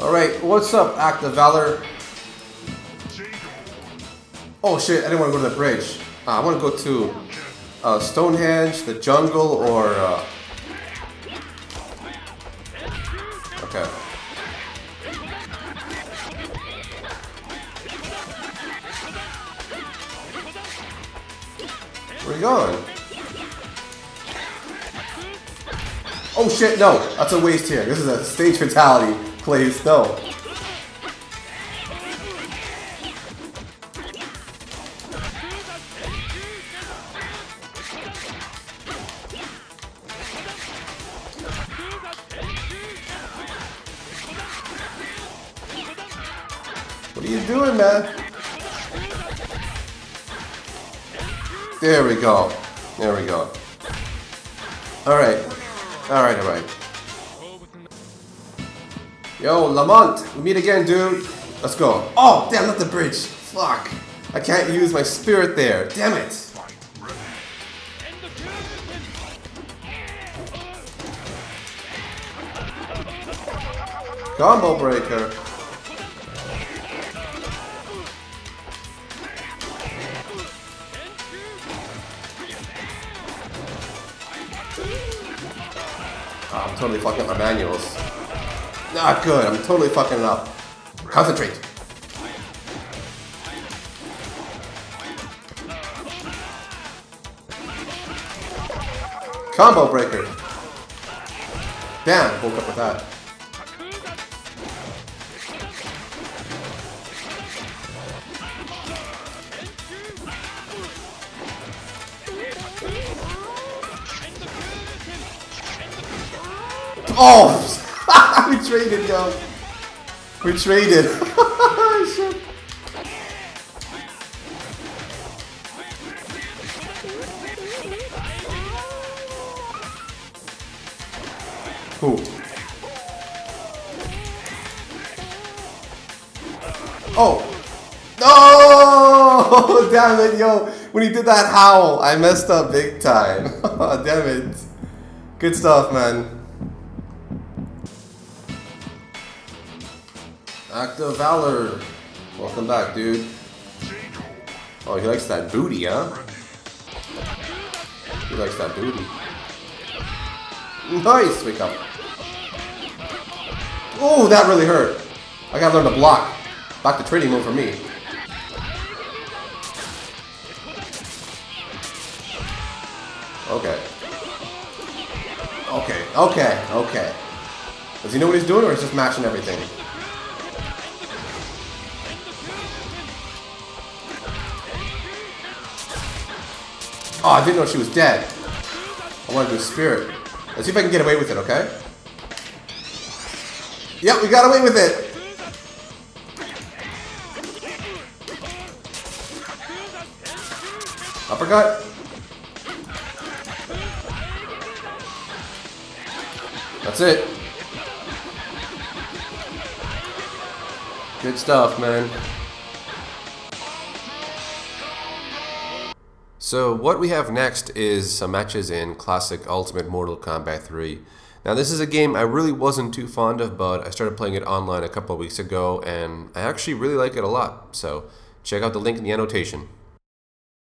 Alright, what's up, Act of Valor? Oh shit, I didn't want to go to the bridge. I want to go to Stonehenge, the jungle, or okay. Where are you going? Oh shit, no! That's a waste here. This is a stage fatality place, no. What are you doing, man? There we go. There we go. Alright. Alright, alright. Yo, Lamont! We meet again, dude. Let's go. Oh, damn, not the bridge. Fuck. I can't use my spirit there. Damn it. Combo breaker. Oh, I'm totally fucking up my manuals. Not good. I'm totally fucking it up. Concentrate. Combo breaker. Damn, woke up with that. Oh! We traded, yo. We traded. Shit. Who? Oh! No! Damn it, yo. When he did that howl, I messed up big time. Damn it. Good stuff, man. Act of Valor. Welcome back, dude. Oh, he likes that booty, huh? He likes that booty. Nice! Wake up. Oh, that really hurt. I gotta learn to block. Back to trading mode for me. Okay. Okay, okay, okay. Does he know what he's doing, or he's just matching everything? Oh, I didn't know she was dead. I wanted to do spirit. Let's see if I can get away with it, okay? Yep, we got away with it! Uppercut. That's it. Good stuff, man. So what we have next is some matches in Classic Ultimate Mortal Kombat 3. Now this is a game I really wasn't too fond of, but I started playing it online a couple of weeks ago and I actually really like it a lot. So check out the link in the annotation.